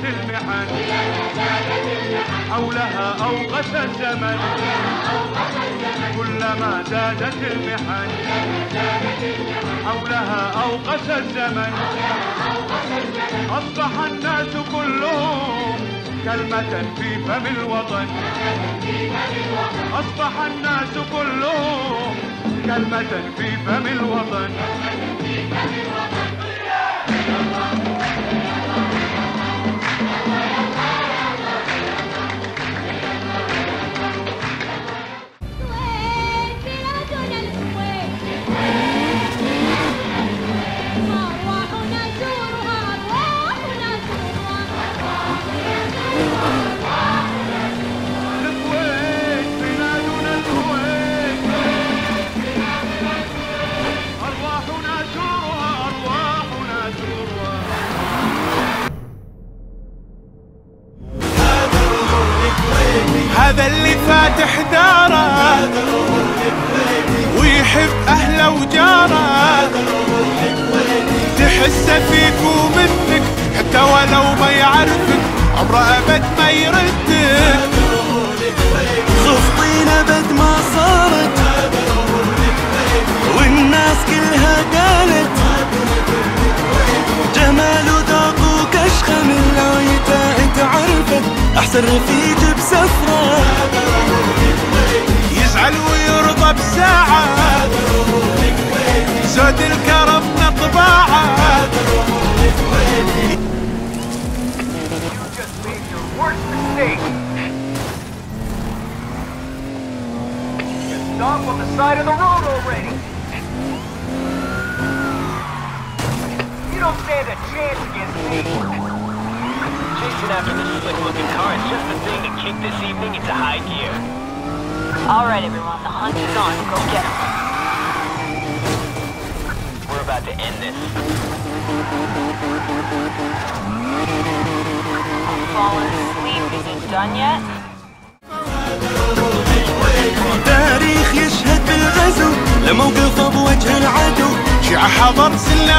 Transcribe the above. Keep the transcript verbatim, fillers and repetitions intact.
المحن حولها أوقت الزمن كلما زادت المحن حولها أوقت الزمن أصبح الناس كلهم كلمة في فم الوطن أصبح الناس كلهم كلمة في فم الوطن هذا اللي فاتح داره ويحب أهله وجاره تحسه فيك ومنك حتى ولو ما يعرفك عمره أبد ما يردك خفطين أبد ما صارت والناس كلها قالت جمال وذوق وكشخة من لعيته تعرفه أحسن رفيق بسفرة يزعل ويرضى بساعة زود الكرم طباعة Stop on the side of the road already! You don't stand a chance against me! Chasing after this slick-looking car is just the thing to kick this evening into high gear. Alright everyone, the hunt is on. Go get him. We're about to end this. I'm falling asleep. Is it done yet? تاريخ يشهد بالغزو لموقفه بوجه العدو شيعة حضر سلة